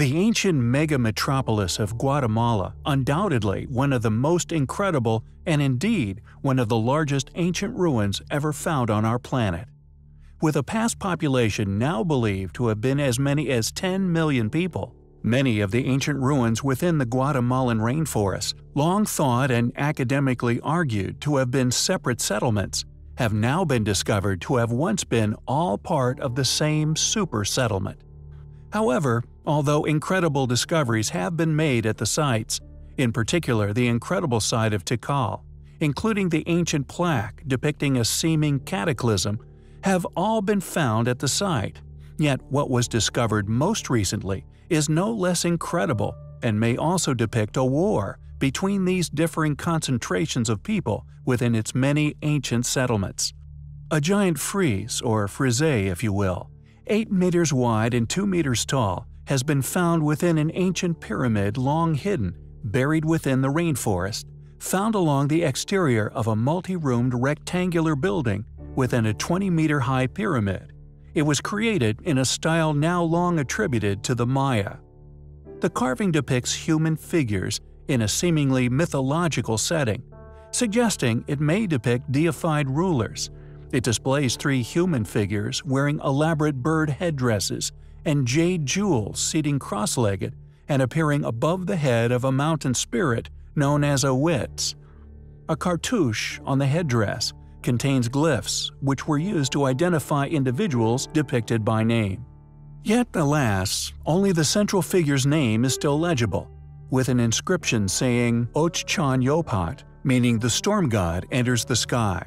The ancient mega-metropolis of Guatemala, undoubtedly one of the most incredible and indeed one of the largest ancient ruins ever found on our planet. With a past population now believed to have been as many as 10 million people, many of the ancient ruins within the Guatemalan rainforest, long thought and academically argued to have been separate settlements, have now been discovered to have once been all part of the same super settlement. However, although incredible discoveries have been made at the sites, in particular the incredible site of Tikal, including the ancient plaque depicting a seeming cataclysm, have all been found at the site, yet what was discovered most recently is no less incredible and may also depict a war between these differing concentrations of people within its many ancient settlements. A giant frieze, or frise if you will, 8 meters wide and 2 meters tall, has been found within an ancient pyramid long hidden, buried within the rainforest, found along the exterior of a multi-roomed rectangular building within a 20-meter-high pyramid. It was created in a style now long attributed to the Maya. The carving depicts human figures in a seemingly mythological setting, suggesting it may depict deified rulers. It displays 3 human figures wearing elaborate bird headdresses and jade jewels seating cross-legged and appearing above the head of a mountain spirit known as a Witz. A cartouche on the headdress contains glyphs which were used to identify individuals depicted by name. Yet, alas, only the central figure's name is still legible, with an inscription saying Ochchan Yopat, meaning the storm god enters the sky.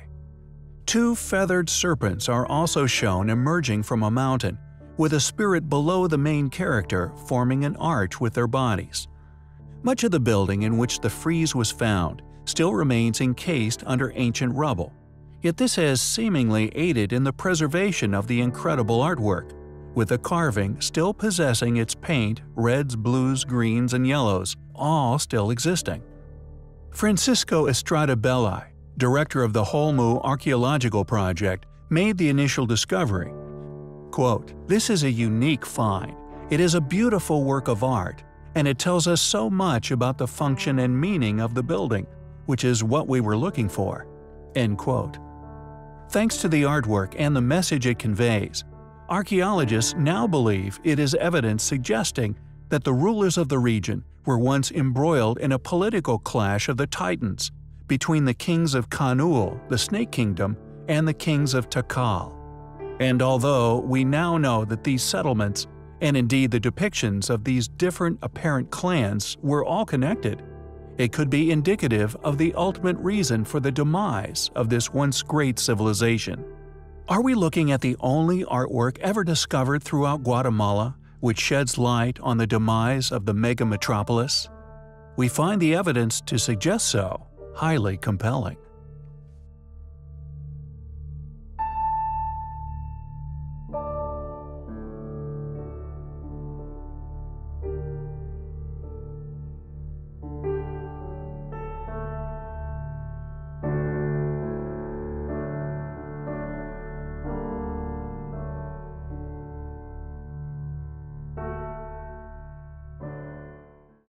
2 feathered serpents are also shown emerging from a mountain, with a spirit below the main character forming an arch with their bodies. Much of the building in which the frieze was found still remains encased under ancient rubble, yet this has seemingly aided in the preservation of the incredible artwork, with the carving still possessing its paint, reds, blues, greens, and yellows, all still existing. Francisco Estrada Belli, director of the Holmu Archaeological Project, made the initial discovery. Quote, "This is a unique find. It is a beautiful work of art, and it tells us so much about the function and meaning of the building, which is what we were looking for." End quote. Thanks to the artwork and the message it conveys, archaeologists now believe it is evidence suggesting that the rulers of the region were once embroiled in a political clash of the Titans between the kings of Kanul, the Snake Kingdom, and the kings of Tikal. And although we now know that these settlements, and indeed the depictions of these different apparent clans, were all connected, it could be indicative of the ultimate reason for the demise of this once great civilization. Are we looking at the only artwork ever discovered throughout Guatemala which sheds light on the demise of the mega-metropolis? We find the evidence to suggest so highly compelling.